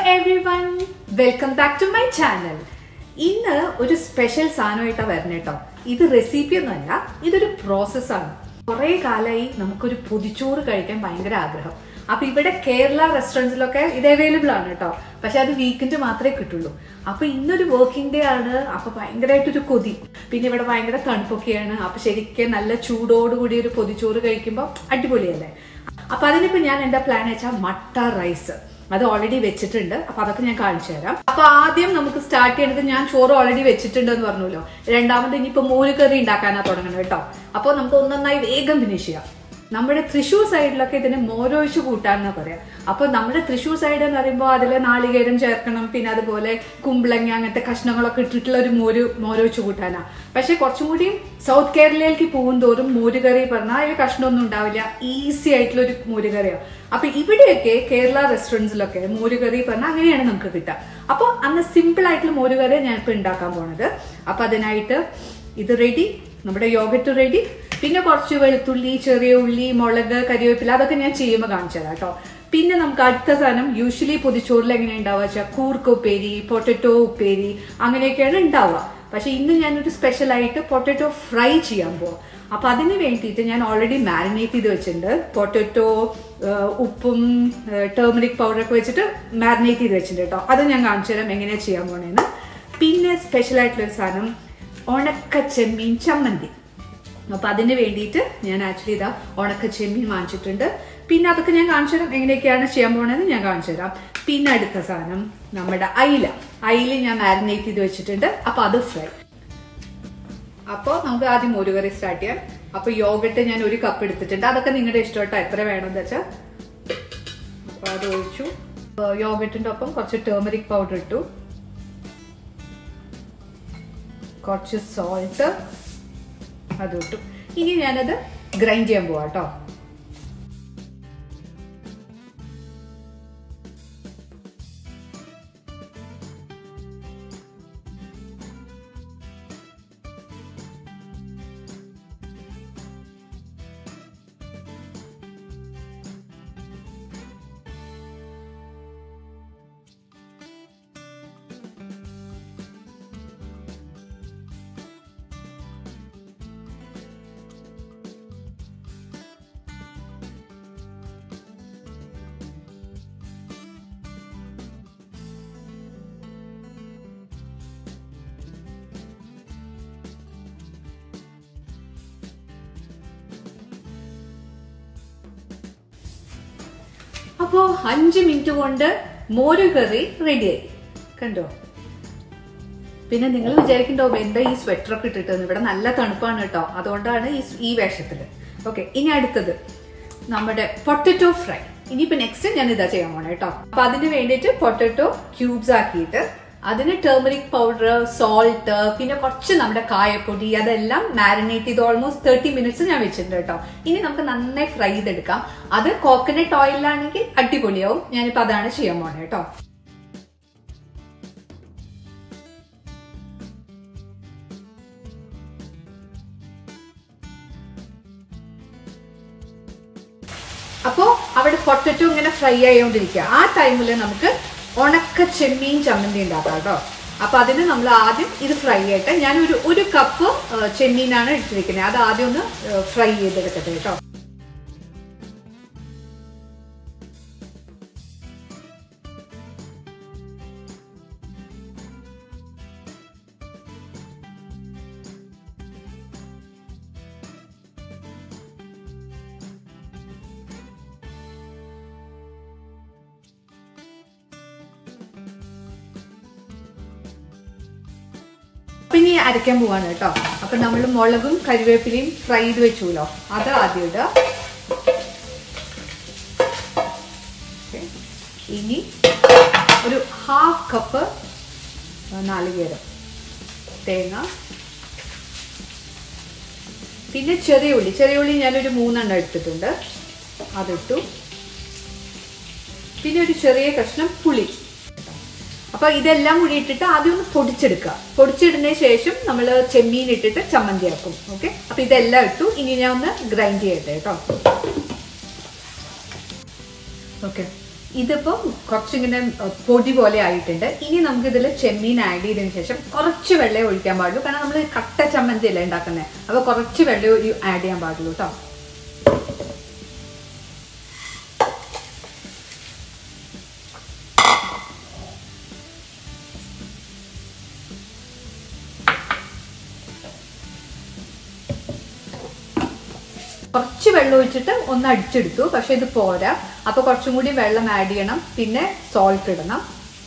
everyone, welcome back to my channel. ഇന്ന് ഒരു special സാധനമായിട്ടാണ് വരുന്നത് കേട്ടോ. ഇത് റെസിപ്പി ഒന്നുമല്ല, ഇതൊരു പ്രോസസ്സാണ്. കുറേ കാലമായി നമുക്കൊരു പൊതിച്ചോറ് കഴിക്കാൻ ഭയങ്കര ആഗ്രഹം. അപ്പൊ ഇവിടെ കേരള റെസ്റ്റോറൻറ്റ്സിലൊക്കെ ഇത് അവൈലബിൾ ആണ് കേട്ടോ. പക്ഷെ അത് വീക്കെൻഡ് മാത്രമേ കിട്ടുള്ളൂ. അപ്പൊ ഇന്നൊരു വർക്കിംഗ് ഡേ ആണ്. അപ്പൊ ഭയങ്കരമായിട്ടൊരു കൊതി. പിന്നെ ഇവിടെ ഭയങ്കര തണുപ്പൊക്കെയാണ്. അപ്പൊ ശരിക്കും നല്ല ചൂടോടുകൂടി ഒരു പൊതിച്ചോറ് കഴിക്കുമ്പോൾ അടിപൊളിയല്ലേ. അപ്പൊ അതിനിപ്പോ ഞാൻ എന്താ പ്ലാൻ വെച്ചാൽ മട്ട റൈസ് അത് ഓൾറെഡി വെച്ചിട്ടുണ്ട്. അപ്പൊ അതൊക്കെ ഞാൻ കാണിച്ചു തരാം. അപ്പൊ ആദ്യം നമുക്ക് സ്റ്റാർട്ട് ചെയ്യേണ്ടത്, ഞാൻ ചോറ് ഓൾറെഡി വെച്ചിട്ടുണ്ട് എന്ന് പറഞ്ഞല്ലോ. രണ്ടാമത് ഇനിയിപ്പോ മോരുകറി ഉണ്ടാക്കാനാ തുടങ്ങണം കേട്ടോ. അപ്പൊ നമുക്ക് ഒന്നൊന്നായി വേഗം ഫിനിഷ് ചെയ്യാം. നമ്മുടെ തൃശ്ശൂർ സൈഡിലൊക്കെ ഇതിന് മോരൊഴിച്ച് കൂട്ടാന്നാ പറയാം. അപ്പൊ നമ്മുടെ തൃശ്ശൂർ സൈഡ് എന്ന് പറയുമ്പോൾ അതിൽ നാളികേരം ചേർക്കണം, പിന്നെ അതുപോലെ കുമ്പളങ്ങ അങ്ങനത്തെ കഷ്ണങ്ങളൊക്കെ ഇട്ടിട്ടുള്ള ഒരു മോരൊഴിച്ച് കൂട്ടാനാ. പക്ഷെ കുറച്ചും കൂടിയും സൗത്ത് കേരളയിലേക്ക് പോകും തോറും മോരുകറി പറഞ്ഞാൽ അതിൽ കഷ്ണമൊന്നും ഉണ്ടാവില്ല, ഈസി ആയിട്ടുള്ള ഒരു മോരുകറിയാണ്. അപ്പൊ ഇവിടെയൊക്കെ കേരള റെസ്റ്റോറൻറ്റ്സിലൊക്കെ മോരുകറി പറഞ്ഞാൽ അങ്ങനെയാണ് നമുക്ക് കിട്ടുക. അപ്പൊ അന്ന് സിമ്പിൾ ആയിട്ടുള്ള മോരുകറി ഞാൻ ഇപ്പൊ ഉണ്ടാക്കാൻ പോണത്. അപ്പൊ അതിനായിട്ട് ഇത് റെഡി, നമ്മുടെ യോഗട്ട് റെഡി, പിന്നെ കുറച്ച് വെളുത്തുള്ളി, ചെറിയ ഉള്ളി, മുളക്, കരിവേപ്പില, അതൊക്കെ ഞാൻ ചെയ്യുമ്പോൾ കാണിച്ചു തരാം കേട്ടോ. പിന്നെ നമുക്ക് അടുത്ത സാധനം, യൂഷ്വലി പൊതിച്ചോറിൽ എങ്ങനെ ഉണ്ടാവുക വെച്ചാൽ കൂർക്ക ഉപ്പേരി, പൊട്ടറ്റോ ഉപ്പേരി, അങ്ങനെയൊക്കെയാണ് ഉണ്ടാവുക. പക്ഷെ ഇന്ന് ഞാനൊരു സ്പെഷ്യലായിട്ട് പൊട്ടറ്റോ ഫ്രൈ ചെയ്യാൻ പോവാം. അപ്പൊ അതിന് വേണ്ടിയിട്ട് ഞാൻ ഓൾറെഡി മാരിനേറ്റ് ചെയ്ത് വെച്ചിട്ടുണ്ട്. പൊട്ടറ്റോ ഉപ്പും ടേർമറിക് പൗഡറൊക്കെ വെച്ചിട്ട് മാരിനേറ്റ് ചെയ്ത് വെച്ചിട്ടുണ്ട് കേട്ടോ. അത് ഞാൻ കാണിച്ചു തരാം എങ്ങനെയാണ് ചെയ്യാൻ പോണേന്ന്. പിന്നെ സ്പെഷ്യലായിട്ടുള്ളൊരു സാധനം ഉണക്ക ചെമ്മീൻ ചമ്മന്തി. അപ്പൊ അതിന് വേണ്ടിയിട്ട് ഞാൻ ആക്ച്വലി ഇതാ ഉണക്ക ചെമ്മീൻ വാങ്ങിച്ചിട്ടുണ്ട്. പിന്നെ അതൊക്കെ ഞാൻ കാണിച്ചു തരാം എങ്ങനെയൊക്കെയാണ് ചെയ്യാൻ പോണതെന്ന് ഞാൻ കാണിച്ചു തരാം. പിന്നെ അടുത്ത സാധനം നമ്മുടെ അയില ഞാൻ മാരിനേറ്റ് ചെയ്ത് വെച്ചിട്ടുണ്ട്. അപ്പൊ അത് ഫ്രൈ. അപ്പോൾ നമുക്ക് ആദ്യം മോരുകറി സ്റ്റാർട്ട് ചെയ്യാം. അപ്പൊ യോഗട്ട് ഞാൻ 1 കപ്പ് എടുത്തിട്ടുണ്ട്. അതൊക്കെ നിങ്ങളുടെ ഇഷ്ടമായിട്ടോ, എത്ര വേണമെന്ന് വെച്ചാൽ. അപ്പൊ അത് ഒഴിച്ചു. യോഗട്ടിന്റെ ഒപ്പം കുറച്ച് ടേർമറിക് പൗഡർ ഇട്ടു, കുറച്ച് സോൾട്ട് അത് ഇട്ടു. ഇനി ഞാനത് ഗ്രൈൻഡ് ചെയ്യാൻ പോവാ കേട്ടോ. അപ്പോ 5 മിനിറ്റ് കൊണ്ട് മോരുകറി റെഡിയായി കണ്ടോ. പിന്നെ നിങ്ങൾ വിചാരിക്കണ്ടാവും എന്താ ഈ സ്വെറ്ററൊക്കെ ഇട്ടിട്ടെന്ന്. ഇവിടെ നല്ല തണുപ്പാണ് കേട്ടോ, അതുകൊണ്ടാണ് ഈ വേഷത്തില്. ഓക്കെ, ഇനി അടുത്തത് നമ്മുടെ പൊട്ടറ്റോ ഫ്രൈ. ഇനിയിപ്പോ നെക്സ്റ്റ് ഞാൻ ഇതാ ചെയ്യാൻ പോണേ കേട്ടോ. അപ്പൊ അതിന് വേണ്ടിയിട്ട് പൊട്ടറ്റോ ക്യൂബ്സ് ആക്കിയിട്ട് അതിന് ടേർമറിക് പൗഡർ, സോൾട്ട്, പിന്നെ കുറച്ച് നമ്മുടെ കായപ്പൊടി, അതെല്ലാം മാരിനേറ്റ് ചെയ്ത് ഓൾമോസ്റ്റ് 30 മിനിറ്റ്സ് ഞാൻ വെച്ചിട്ടുണ്ട് കേട്ടോ. ഇനി നമുക്ക് നന്നായി ഫ്രൈ ചെയ്തെടുക്കാം. അത് കോക്കനട്ട് ഓയിലാണെങ്കിൽ അടിപൊളിയാവും. ഞാനിപ്പോ അതാണ് ചെയ്യാൻ പോണേ കേട്ടോ. അപ്പോ അവിടെ പൊട്ടറ്റോ ഇങ്ങനെ ഫ്രൈ ആയോണ്ടിരിക്കുക. ആ ടൈമില് നമുക്ക് ഉണക്ക ചെമ്മീൻ ചമ്മന്തി ഉണ്ടാക്കാം കേട്ടോ. അപ്പൊ അതിന് നമ്മൾ ആദ്യം ഇത് ഫ്രൈ ആയിട്ട് ഞാൻ ഒരു കപ്പ് ചെമ്മീനാണ് എടുത്തിരിക്കുന്നത്. അത് ആദ്യം ഒന്ന് ഫ്രൈ ചെയ്തെടുക്കട്ടെ കേട്ടോ. അപ്പൊ ഇനി അരയ്ക്കാൻ പോവാണ് കേട്ടോ. അപ്പൊ നമ്മൾ മുളകും കരിവേപ്പിലയും ഫ്രൈ ചെയ്ത് വെച്ചുല്ലോ, അത് ആദ്യം ഇടുക. ഇനി ഒരു 1/2 കപ്പ് നാളികേരം, തേങ്ങ, പിന്നെ ചെറിയ ഉള്ളി ഞാനൊരു 3 എണ്ണം എടുത്തിട്ടുണ്ട്, അതിട്ടു. പിന്നെ ഒരു ചെറിയ കഷ്ണം പുളി. അപ്പൊ ഇതെല്ലാം കൂടി ഇട്ടിട്ട് ആദ്യം ഒന്ന് പൊടിച്ചെടുക്കുക. പൊടിച്ചിടുന്നതിന് ശേഷം നമ്മൾ ചെമ്മീൻ ഇട്ടിട്ട് ചമ്മന്തിയാക്കും. ഓക്കെ, അപ്പൊ ഇതെല്ലാം ഇട്ടു. ഇനി ഞാൻ ഒന്ന് ഗ്രൈൻഡ് ചെയ്യട്ടെ കേട്ടോ. ഓക്കെ, ഇതിപ്പം കുറച്ചിങ്ങനെ പൊടി പോലെ ആയിട്ടുണ്ട്. ഇനി നമുക്കിതിൽ ചെമ്മീൻ ആഡ് ചെയ്തതിന് ശേഷം കുറച്ച് വെള്ളം ഒഴിക്കാൻ പാടുള്ളൂ. കാരണം നമ്മൾ കട്ട ചമ്മന്തി അല്ലേ ഉണ്ടാക്കുന്നത്, അപ്പോൾ കുറച്ച് വെള്ളം ആഡ് ചെയ്യാൻ പാടുള്ളൂ കേട്ടോ. കുറച്ച് വെള്ളം ഒഴിച്ചിട്ട് ഒന്ന് അടിച്ചെടുത്തു, പക്ഷെ ഇത് പോരാ. അപ്പോൾ കുറച്ചും കൂടി വെള്ളം ആഡ് ചെയ്യണം. പിന്നെ സോൾട്ട് ഇടണം.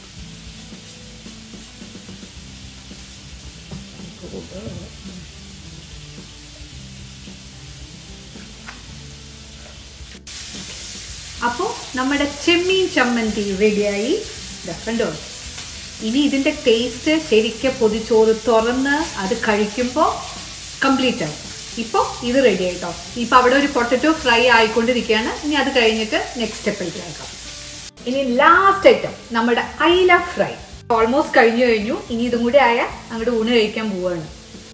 അപ്പോൾ നമ്മുടെ ചെമ്മീൻ ചമ്മന്തി റെഡിയായി. കണ്ടോ? ഇനി ഇതിൻ്റെ ടേസ്റ്റ് ശരിക്കും പൊതിച്ചോറ് തുറന്ന് അത് കഴിക്കുമ്പോൾ കംപ്ലീറ്റ് ആവും. ഇപ്പോൾ ഇത് റെഡി ആയിട്ടോ. ഇപ്പോൾ അവിടെ ഒരു പൊട്ടറ്റോ ഫ്രൈ ആയിക്കൊണ്ടിരിക്കുകയാണ്. ഇനി അത് കഴിഞ്ഞിട്ട് നെക്സ്റ്റ് സ്റ്റെപ്പിലേക്ക് ആക്കാം. ഇനി ലാസ്റ്റ് ഐറ്റം നമ്മുടെ അയില ഫ്രൈ. ഓൾമോസ്റ്റ് കഴിഞ്ഞു. ഇനി ഇതും കൂടി ആയാൽ അങ്ങോട്ട് ഊണ് കഴിക്കാൻ പോവുകയാണ്.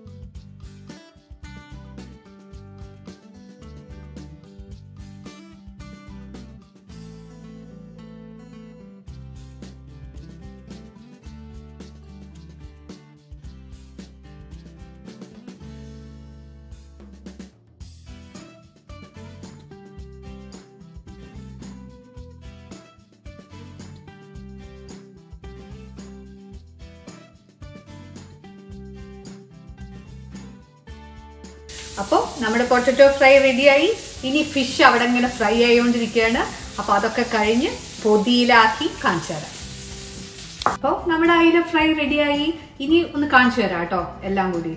അപ്പോൾ നമ്മുടെ പൊട്ടറ്റോ ഫ്രൈ റെഡിയായി. ഇനി ഫിഷ് അവിടെ ഇങ്ങനെ ഫ്രൈ ആയിക്കൊണ്ടിരിക്കുകയാണ്. അപ്പോൾ അതൊക്കെ കഴിഞ്ഞ് പൊതിയിലാക്കി കാണിച്ചു തരാം. അപ്പോൾ നമ്മുടെ അയില ഫ്രൈ റെഡിയായി. ഇനി ഒന്ന് കാണിച്ചു തരാം കേട്ടോ എല്ലാം കൂടി.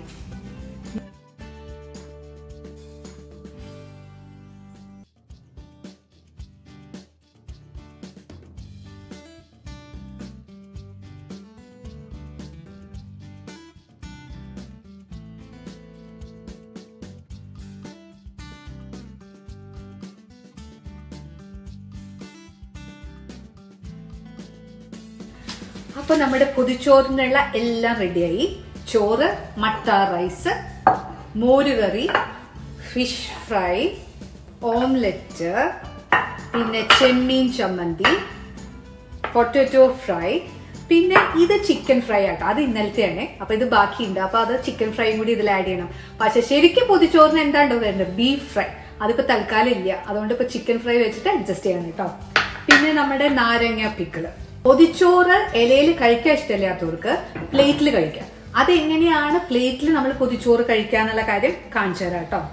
അപ്പോൾ നമ്മുടെ പൊതിച്ചോറിനുള്ള എല്ലാം റെഡിയായി. ചോറ്, മട്ട റൈസ്, മോരുകറി, ഫിഷ് ഫ്രൈ, ഓംലെറ്റ്, പിന്നെ ചെമ്മീൻ ചമ്മന്തി, പൊട്ടറ്റോ ഫ്രൈ, പിന്നെ ഇത് ചിക്കൻ ഫ്രൈ ആട്ടോ. അത് ഇന്നലത്തെയാണ്. അപ്പോൾ ഇത് ബാക്കിയുണ്ട്. അപ്പോൾ അത് ചിക്കൻ ഫ്രൈയും കൂടി ഇതിൽ ആഡ് ചെയ്യണം. പക്ഷെ ശരിക്കും പൊതിച്ചോറിന് എന്താണ്ടോ വരുന്നത് ബീഫ് ഫ്രൈ. അതിപ്പോൾ തൽക്കാലം ഇല്ല. അതുകൊണ്ട് ഇപ്പോൾ ചിക്കൻ ഫ്രൈ വെച്ചിട്ട് അഡ്ജസ്റ്റ് ചെയ്യണം കേട്ടോ. പിന്നെ നമ്മുടെ നാരങ്ങ പിക്കിള്. പൊതിച്ചോറ് ഇലയിൽ കഴിക്കാൻ ഇഷ്ടമില്ലാത്തവർക്ക് പ്ലേറ്റിൽ കഴിക്കാം. അതെങ്ങനെയാണ് പ്ലേറ്റിൽ നമ്മൾ പൊതിച്ചോറ് കഴിക്കുക എന്നുള്ള കാര്യം കാണിച്ചു തരാം കേട്ടോ.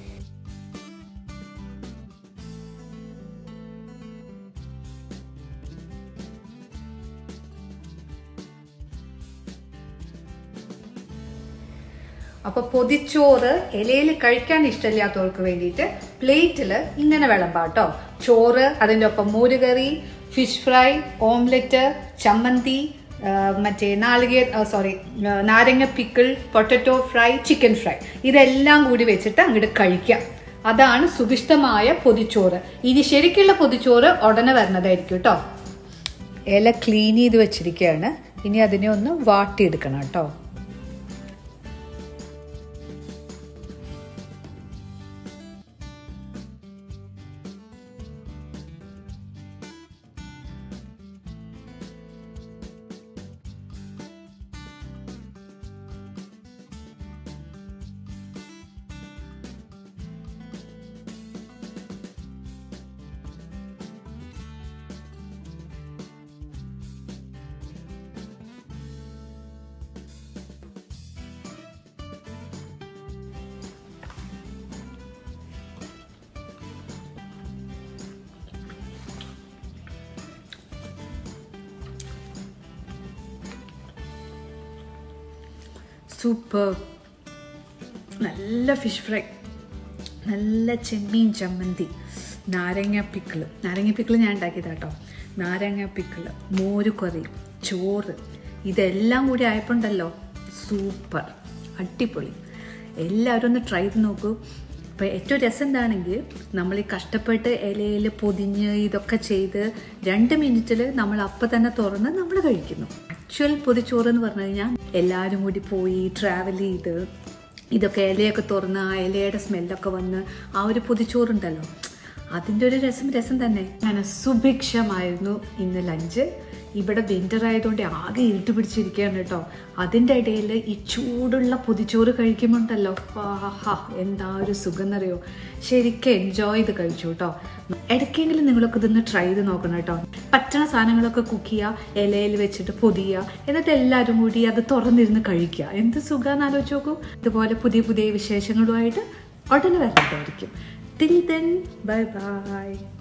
അപ്പൊ പൊതിച്ചോറ് ഇലയിൽ കഴിക്കാൻ ഇഷ്ടമില്ലാത്തവർക്ക് വേണ്ടിയിട്ട് പ്ലേറ്റിൽ ഇങ്ങനെ വിളമ്പാട്ടോ. ചോറ്, അതിൻ്റെ ഒപ്പം മോരുകറി, ഫിഷ് ഫ്രൈ, ഓംലെറ്റ്, ചമ്മന്തി, മറ്റേ നാരങ്ങ pickle, potato fry, chicken fry, ഇതെല്ലാം കൂടി വെച്ചിട്ട് അങ്ങോട്ട് കഴിക്കാം. അതാണ് സുഭിഷ്ടമായ പൊതിച്ചോറ്. ഇനി ശരിക്കുള്ള പൊതിച്ചോറ് ഉടനെ വരുന്നതായിരിക്കും കേട്ടോ. ഇല ക്ലീൻ ചെയ്ത് വെച്ചിരിക്കുകയാണ്. ഇനി അതിനെ ഒന്ന് വാട്ടിയെടുക്കണം കേട്ടോ. സൂപ്പർ. നല്ല ഫിഷ് ഫ്രൈ, നല്ല ചെമ്മീൻ ചമ്മന്തി, നാരങ്ങ പിക്കിള് ഞാൻ ഉണ്ടാക്കിയതാട്ടോ. നാരങ്ങ പിക്കിള്, മോരുകറി, ചോറ്, ഇതെല്ലാം കൂടി ആയപ്പോണ്ടല്ലോ സൂപ്പർ, അടിപൊളി. എല്ലാവരും ഒന്ന് ട്രൈ ചെയ്ത് നോക്കൂ. അപ്പോൾ ഏറ്റവും രസം എന്താണെങ്കിൽ നമ്മൾ ഈ കഷ്ടപ്പെട്ട് ഇലയിൽ പൊതിഞ്ഞ് ഇതൊക്കെ ചെയ്ത് 2 മിനിറ്റിൽ നമ്മൾ അപ്പം തന്നെ തുറന്ന് നമ്മൾ കഴിക്കുന്നു. ആക്ച്വൽ പൊതിച്ചോറ് എന്ന് പറഞ്ഞു കഴിഞ്ഞാൽ എല്ലാവരും കൂടി പോയി ട്രാവൽ ചെയ്ത് ഇതൊക്കെ ഇലയൊക്കെ തുറന്ന് ആ ഇലയുടെ സ്മെല്ലൊക്കെ വന്ന് ആ ഒരു പൊതിച്ചോറുണ്ടല്ലോ, അതിൻ്റെ ഒരു രസം തന്നെ. അങ്ങനെ സുഭിക്ഷമായിരുന്നു ഇന്ന് ലഞ്ച്. ഇവിടെ വിൻ്റർ ആയതുകൊണ്ട് ആകെ ഇരുട്ട് പിടിച്ചിരിക്കുകയാണ് കേട്ടോ. അതിൻ്റെ ഇടയിൽ ഈ ചൂടുള്ള പൊതിച്ചോറ് കഴിക്കുമ്പോണ്ടല്ലോ, ആഹാ എന്താ ഒരു സുഖം എന്നറിയോ. ശരിക്കും എൻജോയ് ചെയ്ത് കഴിച്ചു കേട്ടോ. ഇടയ്ക്കെങ്കിലും നിങ്ങളൊക്കെ ഇതൊന്ന് ട്രൈ ചെയ്ത് നോക്കണം കേട്ടോ. പറ്റണ സാധനങ്ങളൊക്കെ കുക്ക് ചെയ്യുക, ഇലയിൽ വെച്ചിട്ട് പൊതിയുക, എന്നിട്ട് എല്ലാവരും കൂടി അത് തുറന്നിരുന്ന് കഴിക്കുക. എന്ത് സുഖമാണെന്ന് ആലോചിച്ച് നോക്കൂ. ഇതുപോലെ പുതിയ പുതിയ വിശേഷങ്ങളുമായിട്ട് ഉടനെ വരണ്ടായിരിക്കും. Till then, bye bye.